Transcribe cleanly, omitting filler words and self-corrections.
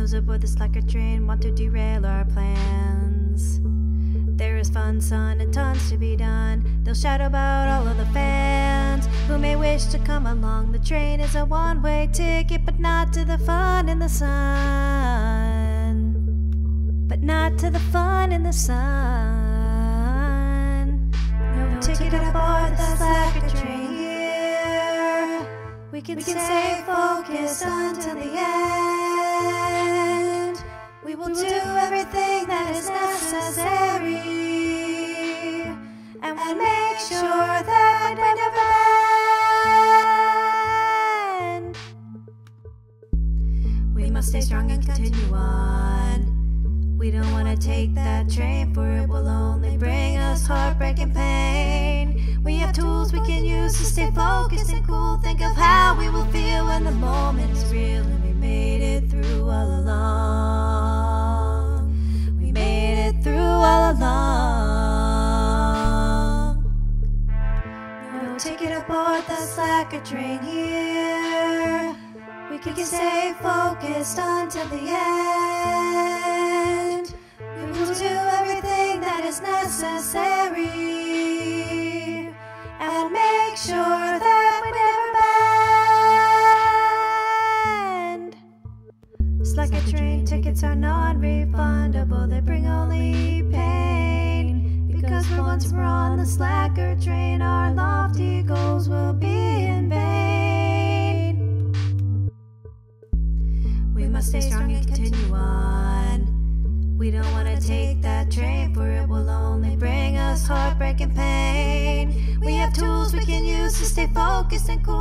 Those aboard the slacker train want to derail our plans. There is fun, sun, and tons to be done. They'll shout about all of the fans who may wish to come along. The train is a one-way ticket, but not to the fun in the sun. But not to the fun in the sun. No ticket aboard the slacker train here. We can stay focused until the end. We will do everything that is necessary, and we'll make sure that we never bend. We must stay strong and continue on. We don't want to take that train, for it will only bring us heartbreak and pain. We have tools we can use to stay focused and cool. Think of how we will feel when the moment is real and we made it through all along. We made it through all along. No ticket aboard the slacker train here. We can stay focused until the end. We will do everything that is necessary, and make sure that we never bend. Slacker train tickets are non-refundable. They bring only pain, because once we're on the slacker train, our lofty goals will be in vain. We must stay strong and continue on. We don't want to take that train, for it will only bring us heartbreak and pain. We have tools we can use to stay focused and cool.